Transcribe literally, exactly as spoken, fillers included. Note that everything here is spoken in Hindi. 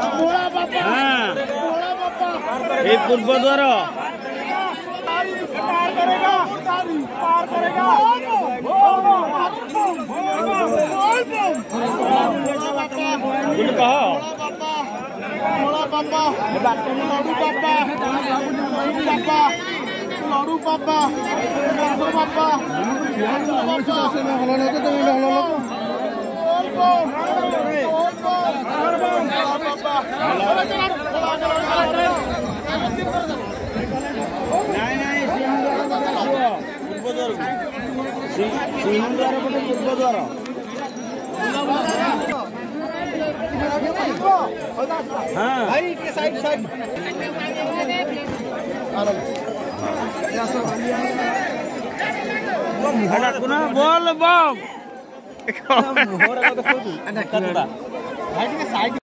ये पूर्व द्वार लड़ू बाबा बाबा सिंह द्वार पटे पूर्व द्वार हाँ साइड साइड बोल बम